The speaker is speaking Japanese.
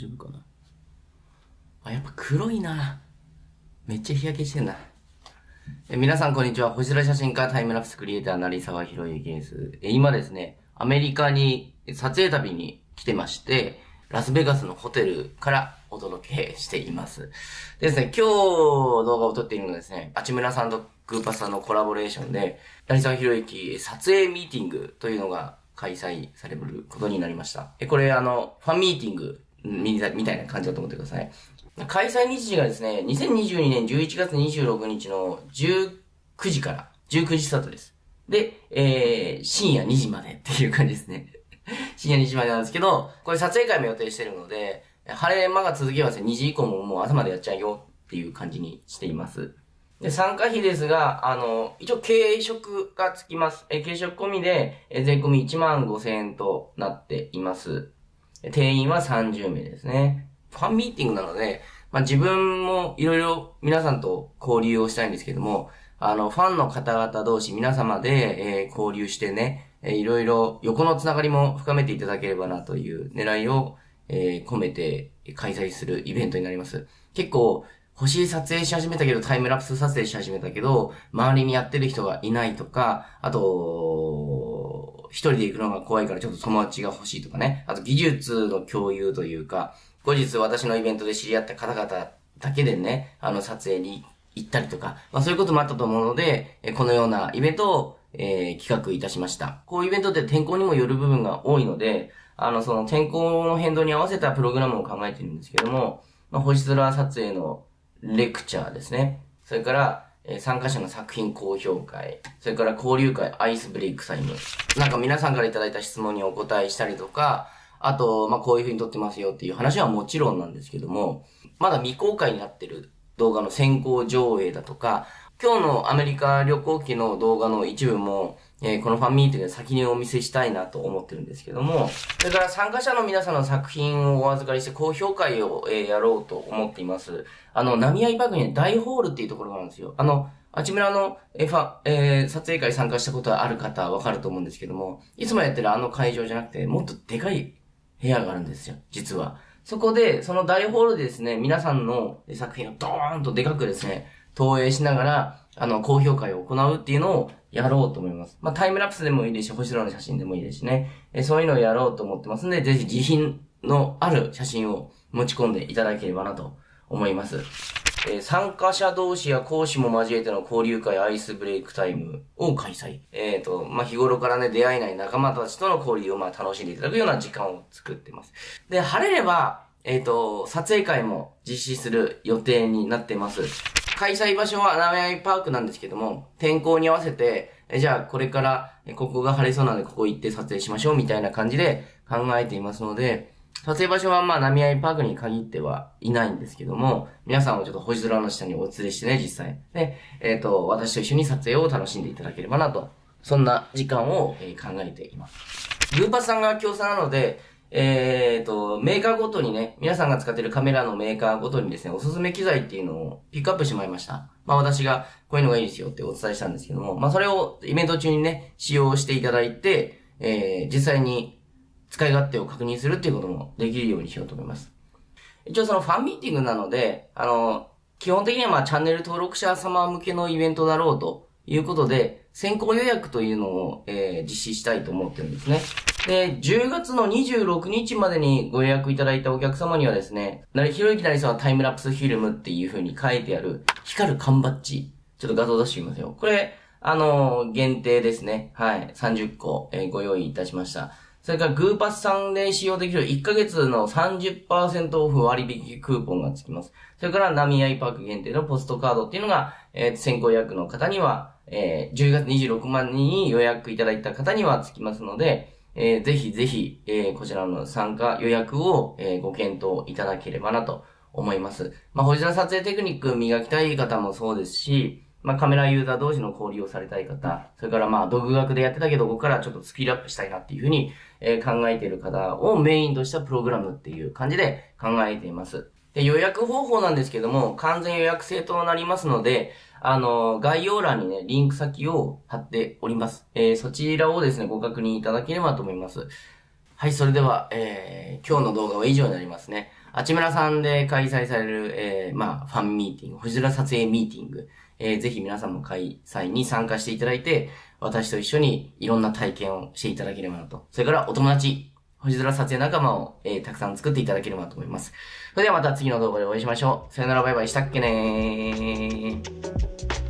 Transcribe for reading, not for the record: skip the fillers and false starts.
丈夫かな。あ、やっぱ黒いな。めっちゃ日焼けしてんな。皆さんこんにちは。星空写真家、タイムラプスクリエイター、成沢博之です。今ですね、アメリカに撮影旅に来てまして、ラスベガスのホテルからお届けしています。でですね、今日動画を撮っているのはですね、あちむらさんとグーパスさんのコラボレーションで、成沢博之撮影ミーティングというのが開催されることになりました。これファンミーティングみたいな感じだと思ってください。開催日時がですね、2022年11月26日の19時から、19時スタートです。で、深夜2時までっていう感じですね。深夜2時までなんですけど、これ撮影会も予定してるので、晴れ間が続けばですね、2時以降ももう朝までやっちゃうよっていう感じにしています。で、参加費ですが、一応軽食がつきます。軽食込みで、税込み15,000円となっています。定員は30名ですね。ファンミーティングなので、自分もいろいろ皆さんと交流をしたいんですけども、ファンの方々同士皆様で、交流してね、いろいろ横のつながりも深めていただければなという狙いを、込めて開催するイベントになります。結構、星撮影し始めたけど、タイムラプス撮影し始めたけど、周りにやってる人がいないとか、あと、一人で行くのが怖いからちょっと友達が欲しいとかね。あと技術の共有というか、後日私のイベントで知り合った方々だけでね、撮影に行ったりとか、そういうこともあったと思うので、このようなイベントを、企画いたしました。こういうイベントって天候にもよる部分が多いので、その天候の変動に合わせたプログラムを考えているんですけども、星空撮影のレクチャーですね。それから、参加者の作品公表会、それから交流会、アイスブレイクタイム。なんか皆さんからいただいた質問にお答えしたりとか、あと、こういう風に撮ってますよっていう話はもちろんなんですけども、まだ未公開になってる動画の先行上映だとか、今日のアメリカ旅行記の動画の一部も、このファンミーティングで先にお見せしたいなと思ってるんですけども、それから参加者の皆さんの作品をお預かりして高評会を、やろうと思っています。浪合パークに大ホールっていうところがあるんですよ。あちむらの、撮影会参加したことがある方はわかると思うんですけども、いつもやってる会場じゃなくて、もっとでかい部屋があるんですよ、実は。そこで、その大ホールでですね、皆さんの作品をドーンとでかくですね、投影しながら、高評会を行うっていうのをやろうと思います。タイムラプスでもいいですし、星空の写真でもいいですしね。そういうのをやろうと思ってますんで、ぜひ自品のある写真を持ち込んでいただければなと思います。参加者同士や講師も交えての交流会アイスブレイクタイムを開催。日頃からね、出会えない仲間たちとの交流を楽しんでいただくような時間を作ってます。で、晴れれば、撮影会も実施する予定になってます。開催場所は浪合パークなんですけども、天候に合わせて、じゃあこれからここが晴れそうなのでここ行って撮影しましょうみたいな感じで考えていますので、撮影場所は浪合パークに限ってはいないんですけども、皆さんをちょっと星空の下にお連れしてね、実際。で、私と一緒に撮影を楽しんでいただければなと、そんな時間を、考えています。グーパスさんが共産なので、メーカーごとにね、皆さんが使っているカメラのメーカーごとにですね、おすすめ機材っていうのをピックアップしてもらいました。私がこういうのがいいですよってお伝えしたんですけども、それをイベント中にね、使用していただいて、実際に使い勝手を確認するっていうこともできるようにしようと思います。一応そのファンミーティングなので、基本的にはチャンネル登録者様向けのイベントだろうということで、先行予約というのを、実施したいと思ってるんですね。で、10月の26日までにご予約いただいたお客様にはですね、ひろゆきなりさんはタイムラプスフィルムっていう風に書いてある光る缶バッジ。ちょっと画像出してみますよ。これ、限定ですね。はい。30個、ご用意いたしました。それからグーパスさんで使用できる1ヶ月の 30% オフ割引クーポンがつきます。それから浪合パーク限定のポストカードっていうのが、先行予約の方には、10月26万人に予約いただいた方にはつきますので、ぜひぜひ、こちらの参加予約を、ご検討いただければなと思います。星空撮影テクニック磨きたい方もそうですし、カメラユーザー同士の交流をされたい方、それから独学でやってたけど、ここからちょっとスキルアップしたいなっていうふうに、考えている方をメインとしたプログラムっていう感じで考えています。で、予約方法なんですけども、完全予約制となりますので、概要欄にね、リンク先を貼っております。そちらをですね、ご確認いただければと思います。はい、それでは、今日の動画は以上になりますね。 あちむらさんで開催される、まあ、ファンミーティング、星空撮影ミーティング、ぜひ皆さんも開催に参加していただいて、私と一緒にいろんな体験をしていただければなと。それからお友達、星空撮影仲間を、たくさん作っていただければと思います。それではまた次の動画でお会いしましょう。さよならバイバイしたっけねー。